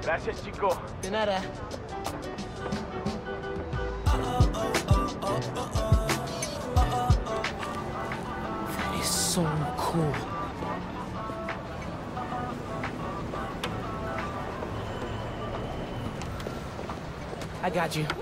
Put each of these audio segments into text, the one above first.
Gracias, chico. De nada. That is so cool. I got you.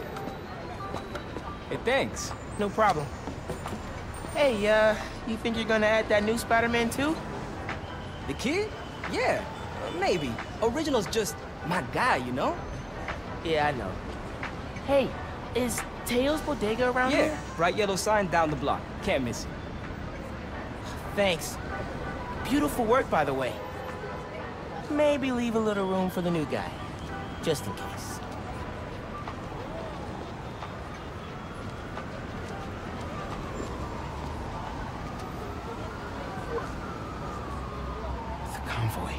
Hey, thanks. No problem. Hey, you think you're gonna add that new Spider-Man too? The kid? Yeah, maybe. Original's just my guy, you know? Yeah, I know. Hey, is Teo's Bodega around here? Yeah, bright yellow sign down the block. Can't miss it. Thanks. Beautiful work, by the way. Maybe leave a little room for the new guy, just in case. The convoy.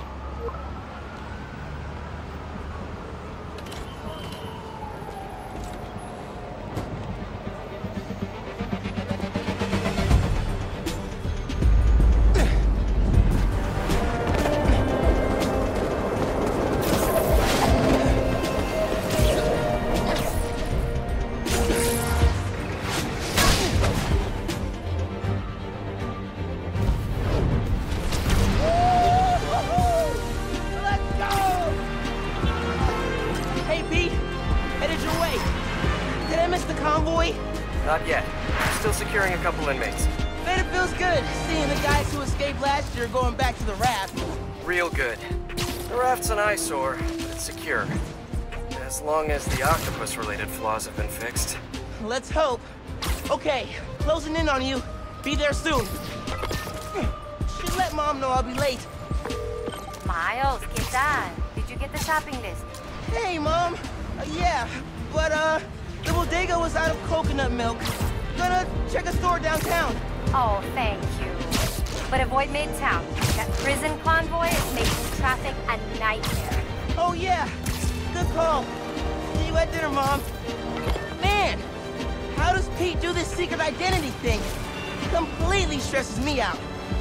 Not yet. Still securing a couple inmates. Man, it feels good seeing the guys who escaped last year going back to the raft. Real good. The raft's an eyesore, but it's secure. As long as the octopus-related flaws have been fixed. Let's hope. Okay, closing in on you. Be there soon. Should let Mom know I'll be late. Miles, ¿qué tal? Did you get the shopping list? Hey, Mom. Yeah, but, the bodega was out of coconut milk. Gonna check a store downtown. Oh, thank you. But avoid Midtown. That prison convoy is making traffic a nightmare. Oh, yeah. Good call. See you at dinner, Mom. Man, how does Pete do this secret identity thing? Completely stresses me out.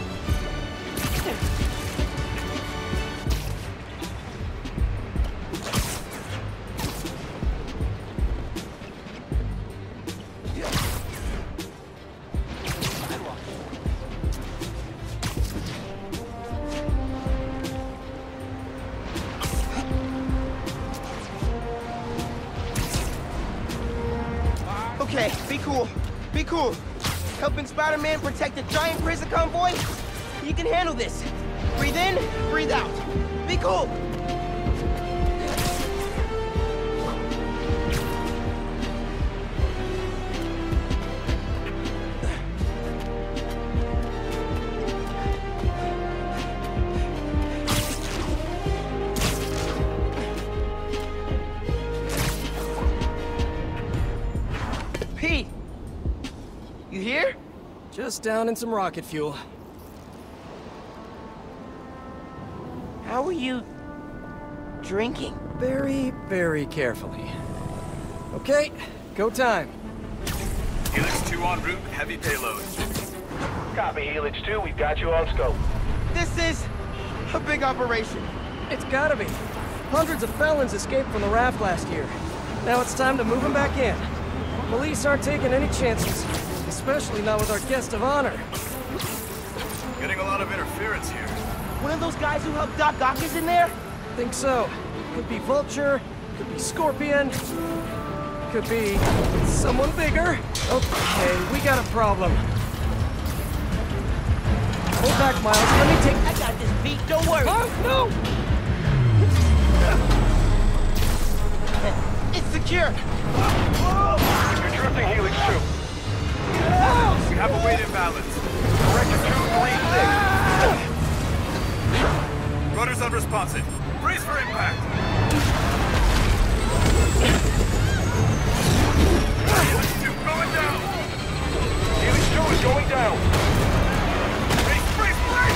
Okay, be cool. Be cool. Helping Spider-Man protect a giant prison convoy? You can handle this. Breathe in, breathe out. Be cool. Pete! You here? Just down in some rocket fuel. How are you drinking? Very, very carefully. Okay, go time. Helix 2 en route, heavy payload. Copy, Helix 2, we've got you on scope. This is a big operation. It's gotta be. Hundreds of felons escaped from the raft last year. Now it's time to move them back in. Police aren't taking any chances, especially not with our guest of honor. Getting a lot of interference here. One of those guys who helped Doc Ock is in there? Think so. Could be Vulture, could be Scorpion, could be someone bigger. Okay, we got a problem. Hold back, Miles. Let me take... I got this, Pete. Don't worry. Oh, no! It's secure. You're drifting, Helix 2. We have a weight imbalance. Corrector 236. Rudder's unresponsive. Brace for impact. Helix 2 going down. Helix 2 is going down. Brace, brace, brace!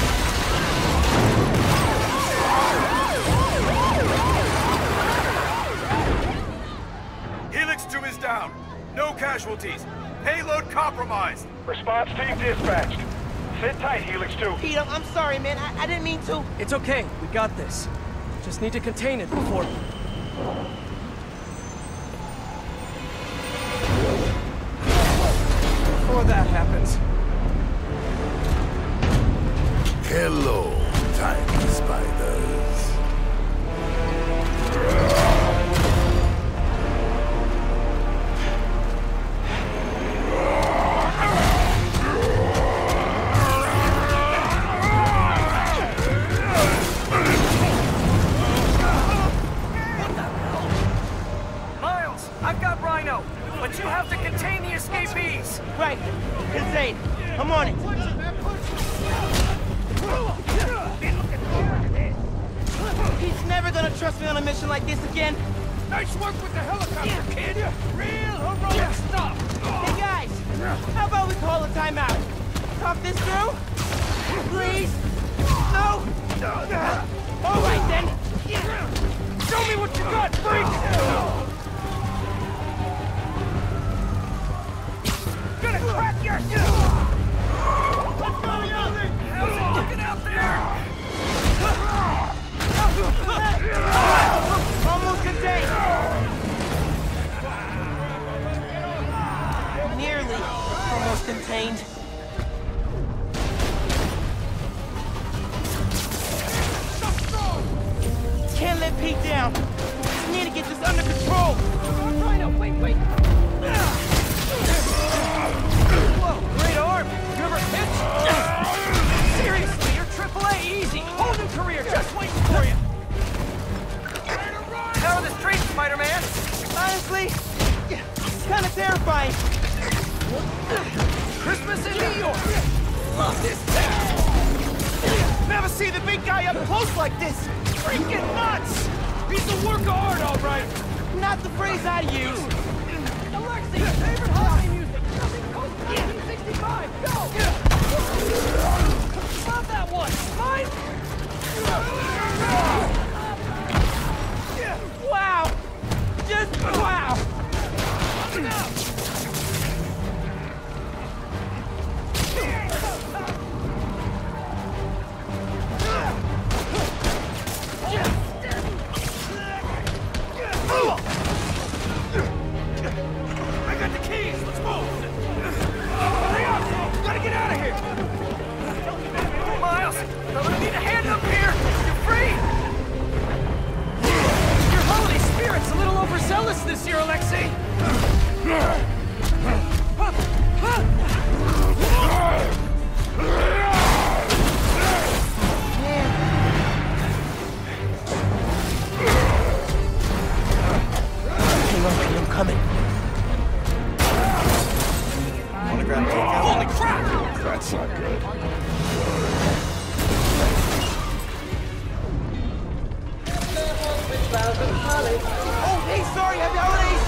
Helix 2 is down. No casualties. Payload compromised. Response team dispatched. Sit tight, Helix 2. Pete, I'm sorry, man. I didn't mean to. It's okay. We got this. Just need to contain it before... Before that happens. Hello, tiny spiders. Miles, I've got Rhino, but you have to contain the escapees. Right. Insane. I'm on it. He's never gonna trust me on a mission like this again. Nice work with the helicopter, kid. Real heroic stuff. Hey guys, how about we call a timeout? Talk this through? Please? No? All right then. Show me what you got, freak. Gonna crack your shell. Let's go, Youngling. How's it looking out there? Almost contained. Nearly almost contained. Can't let Pete down. Just need to get this under control. Rhino, wait. Whoa, great arm. You ever pitch? Seriously, you're AAA easy. Whole new career just waiting for you. How are the streets, Spider-Man? Honestly, it's kind of terrifying. Christmas in New York. Love this town. Never see the big guy up close like this. Freaking nuts. He's a work of art, all right. Not the phrase I use. Alexi, favorite holiday music. Nothing post 1965. Go. Love that one. Mine. Wow. Just wow. I got the keys. Let's move. Hurry up. Gotta get out of here. Miles, I'm gonna need a hand up here. You're free. Your holiday spirit's a little overzealous this year, Alexei. I'm coming. Wanna grab a takeout? Holy crap. That's not good. Oh, hey, sorry, happy holidays.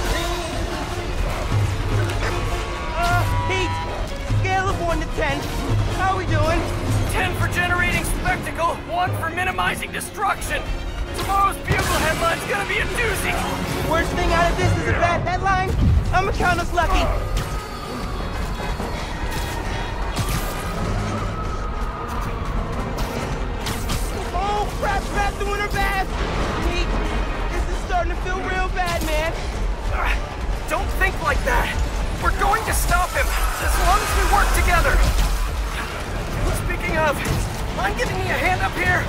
Pete, scale of 1 to 10. How we doing? 10 for generating spectacle, 1 for minimizing destruction. Tomorrow's Bugle headline's gonna be a doozy. Worst thing out of this is a bad headline. I'ma count us lucky. Oh, crap, doing her best. Pete, this is starting to feel real bad, man. Don't think like that. We're going to stop him, as long as we work together. Speaking of, mind giving me a hand up here?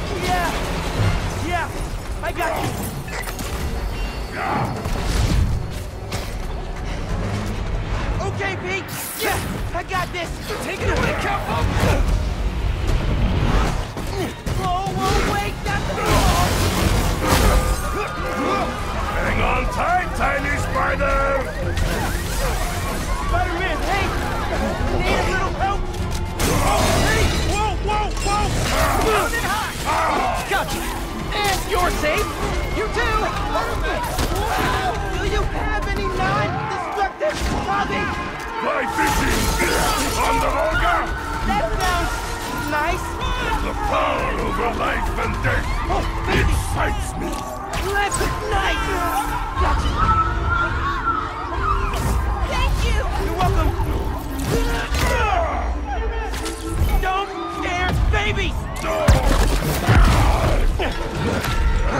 Yeah, I got you. Okay, Pete. Yeah, I got this. Take it away, Capo! Whoa, wait, that's the ball. Hang on tight, tiny spider! Spider-Man, hey! Need a little help? Hey! Whoa! Mountain high! Gotcha! And you're safe! You too! Do you have any non-destructive hobbies? Fly fishing! On the Volga! That sounds nice. The power over life and death excites me! That's nice! Gotcha! Thank you! You're welcome! Don't scare babies!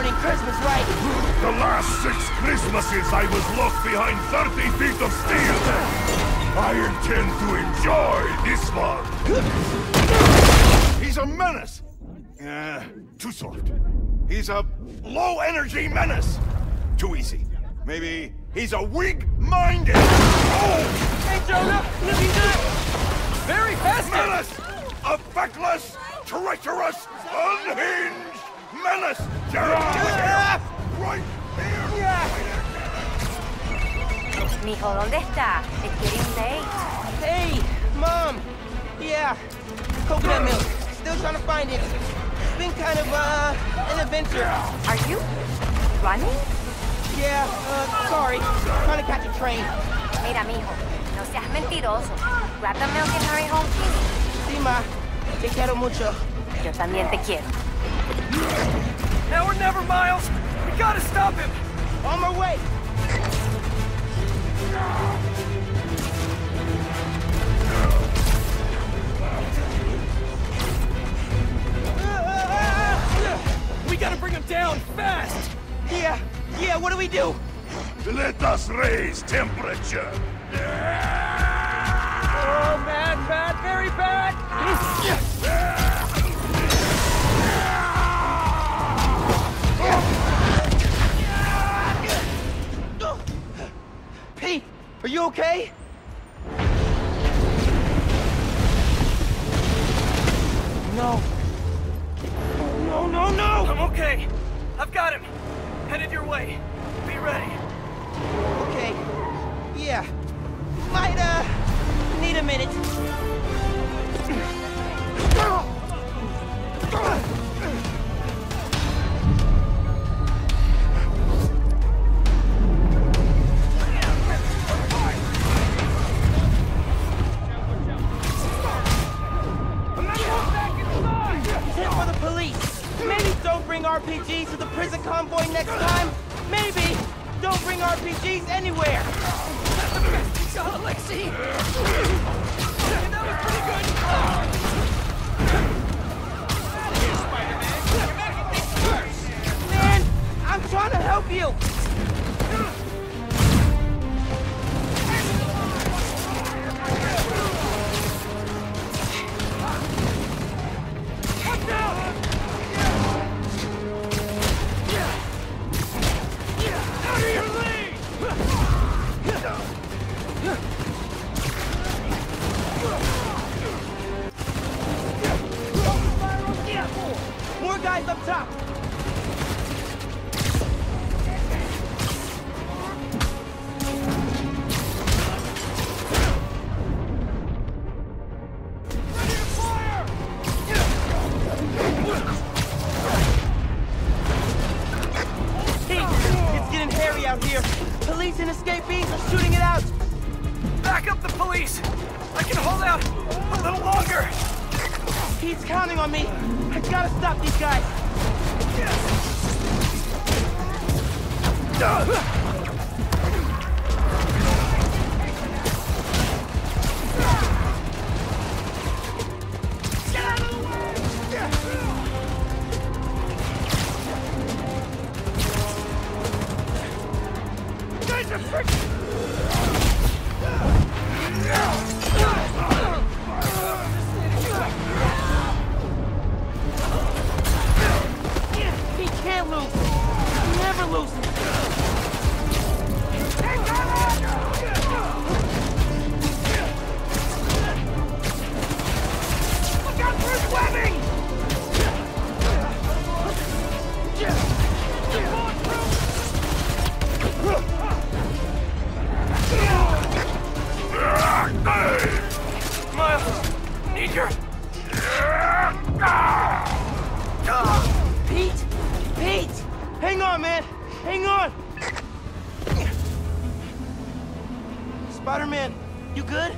morning Christmas, right? The last 6 Christmases I was locked behind 30 feet of steel. I intend to enjoy this one. He's a menace. Too soft. He's a low-energy menace. Too easy. Maybe he's a weak-minded. Oh! Hey, Jonah, look at that! Very festive! Menace! A feckless, treacherous, unhinged menace! Right here! Mijo, ¿dónde está? It's getting late. Hey, Mom! Yeah, coconut milk. Still trying to find it. It's been kind of, an adventure. Are you running? Yeah, sorry. Trying to catch a train. Mira, mijo, no seas mentiroso. Grab the milk and hurry home, please. Sí, Ma. Te quiero mucho. Yo también te quiero. Now or never, Miles! We gotta stop him! On my way! We gotta bring him down, fast! Yeah, what do we do? Let us raise temperature. Oh, bad, very bad! Pete, are you okay? No. No! I'm okay. I've got him. Headed your way. Be ready. Okay. Yeah. Might, need a minute. Hit for the police. Maybe don't bring RPGs to the prison convoy next time. Maybe don't bring RPGs anywhere. Alexei! That was pretty good! Man, I'm trying to help you. More guys up top. It's getting hairy out here. Police and escapees are shooting it out. Back up the police! I can hold out a little longer! He's counting on me. I gotta stop these guys. He can't lose. He never loses. Look out for his webbing! Miles, need your... Pete! Hang on, man! Hang on! Spider-Man, you good?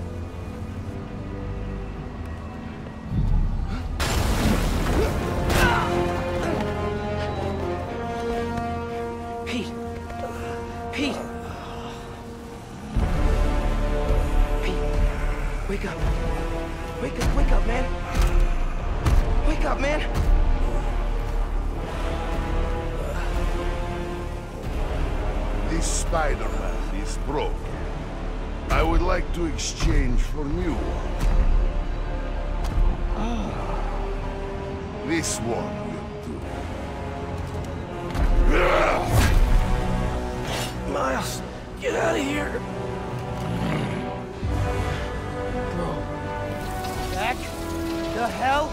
Pete! Pete! Wake up! Wake up, man! Wake up, man! Spider-Man is broken. I would like to exchange for new one. This one will do. Miles, get out of here. Back? The hell?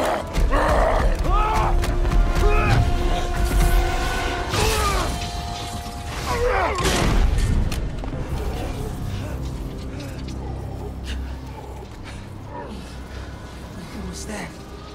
What was that?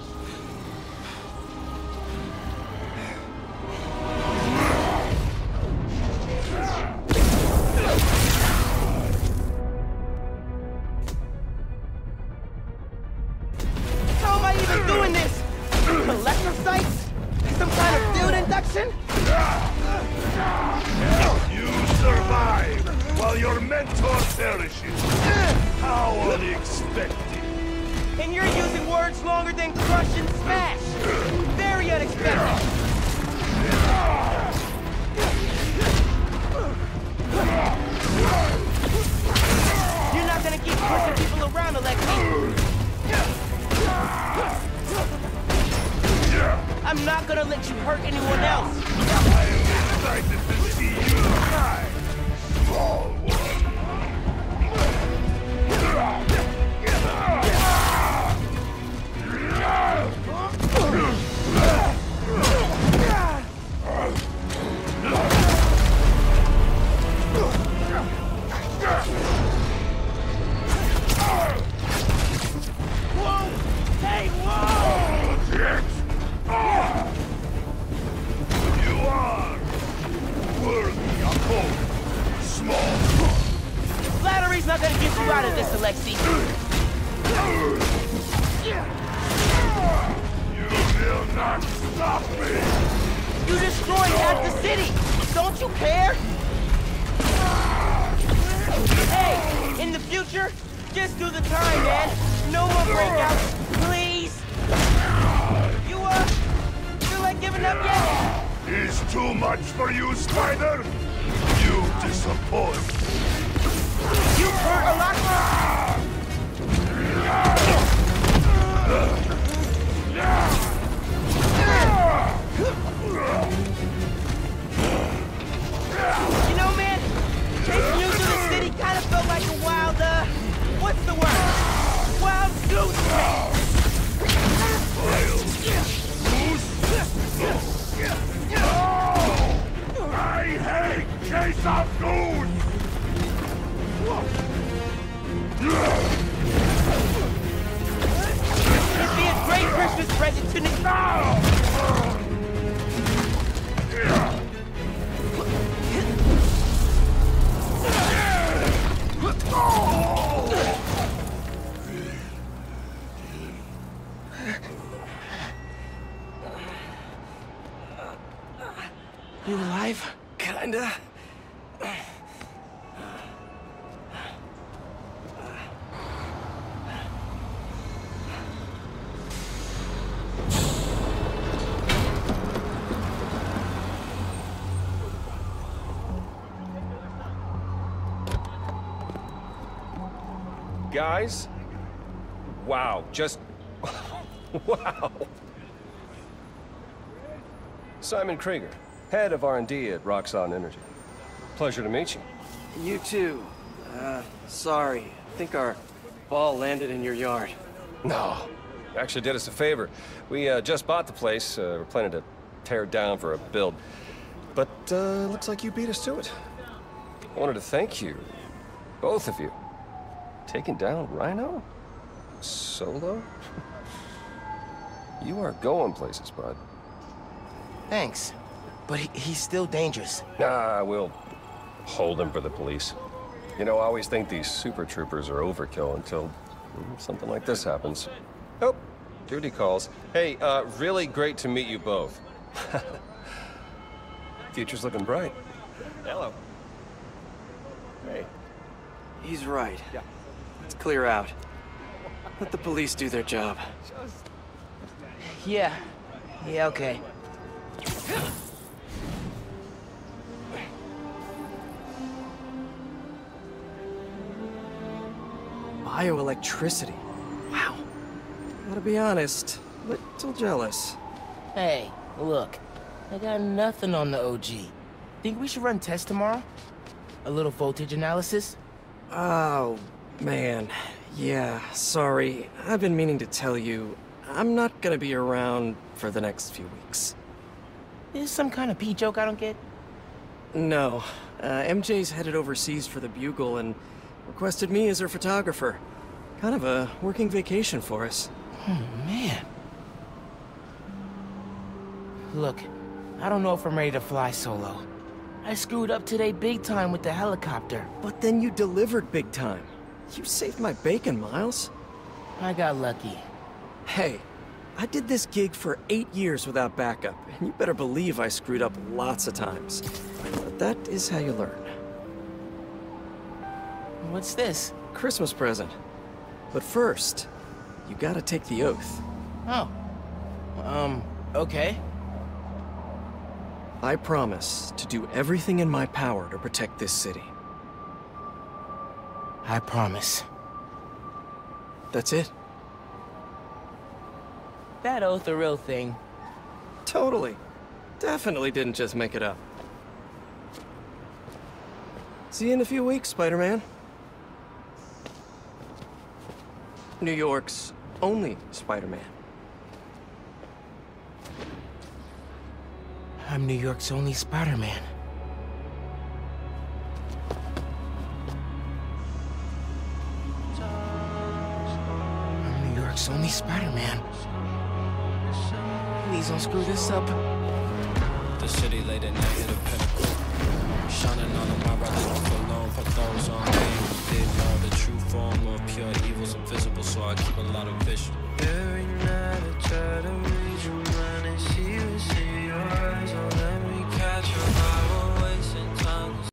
How am I even doing this? Electrocytes? Some kind of field induction? You survive while your mentor perishes. How unexpected. And you're using words longer than crush and smash. Very unexpected. You're not gonna keep pushing people around, Alexei. I'm not gonna let you hurt anyone else. I am excited to see you try, small one. Whoa! Hey, whoa! You are worthy of hope, small. Flattery's not gonna get you out of this, Alexei. You will not stop me. You destroyed half the city. Don't you care? Hey, in the future, just do the time, man. No more breakouts, please. You, feel like giving up yet? Is too much for you, Spider? You disappoint. You hurt a lot. You know, man, chasing you through the city kind of felt like a wild, what's the word? Wild goose chase. I hate chase of goons! It'd be a great Christmas present to You alive? Kinda. Guys? Wow, just... wow. Simon Krieger, head of R&D at Roxxon Energy. Pleasure to meet you. You too. Sorry. I think our ball landed in your yard. No, actually did us a favor. We just bought the place. We're planning to tear it down for a build. But looks like you beat us to it. I wanted to thank you, both of you. Taking down Rhino? Solo? You are going places, bud. Thanks. But he's still dangerous. Nah, we'll hold him for the police. You know, I always think these super troopers are overkill until something like this happens. Oh, duty calls. Hey, really great to meet you both. Future's looking bright. Hello. Hey. He's right. Yeah. Let's clear out. Let the police do their job. Yeah. Yeah, okay. bioelectricity. Wow. Gotta be honest, little jealous. Hey, look. I got nothing on the OG. Think we should run tests tomorrow? A little voltage analysis? Oh, man. Yeah, sorry. I've been meaning to tell you, I'm not gonna be around for the next few weeks. Is this some kind of pee joke I don't get? No. MJ's headed overseas for the Bugle and requested me as her photographer. Kind of a working vacation for us. Oh, man. Look, I don't know if I'm ready to fly solo. I screwed up today big time with the helicopter. But then you delivered big time. You saved my bacon, Miles. I got lucky. Hey, I did this gig for 8 years without backup, and you better believe I screwed up lots of times. But that is how you learn. What's this? Christmas present. But first, you gotta take the oath. Oh. Okay. I promise to do everything in my power to protect this city. I promise. That's it. That oath a real thing. Totally. Definitely didn't just make it up. See you in a few weeks, Spider-Man. New York's only Spider-Man. I'm New York's only Spider-Man. I'm New York's only Spider-Man. Please don't screw this up. The city late at night hit a pinnacle. Shining on my brother don't feel alone. For those on me, they know the true form of pure evil's invisible, so I keep a lot of vision. Every night I try to